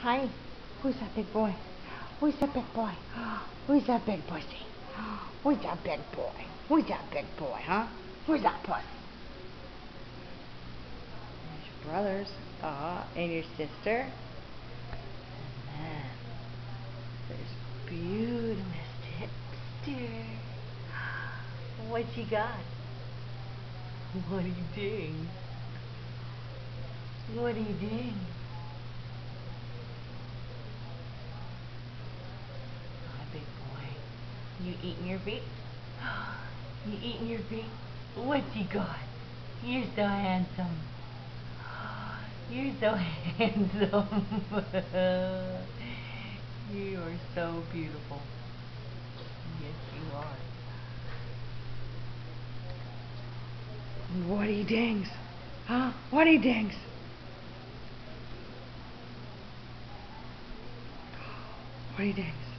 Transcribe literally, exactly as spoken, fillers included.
Hi. Who's that big boy? Who's that big boy? Who's that big pussy? Who's that big boy? Who's that big boy, huh? Who's that pussy? There's your brothers. Ah, and your sister. And then there's beautiful tipster. What you got? What are you doing? What are you doing? Hi, big boy. You eating your feet? You eating your feet? What you got? You're so handsome. You're so handsome. You are so beautiful. Yes, you are. What are you dings? Huh? What are you dings? What are you dings?